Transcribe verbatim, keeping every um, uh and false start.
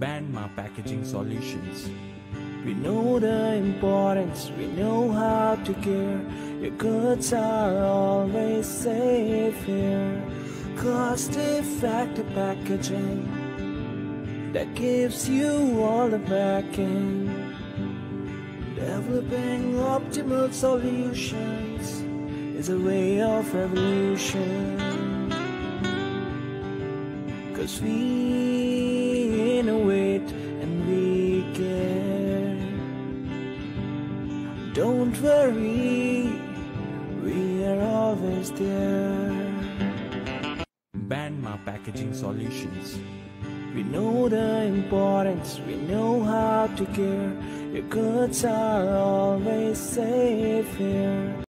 Bandma Packaging Solutions. We know the importance, we know how to care. Your goods are always safe here. Cost-effective packaging that gives you all the backing. Developing optimal solutions is a way of revolution. 'Cause we innovate and we care. Don't worry, we are always there. Bandma Packaging Solutions. We know the importance, we know how to care. Your goods are always safe here.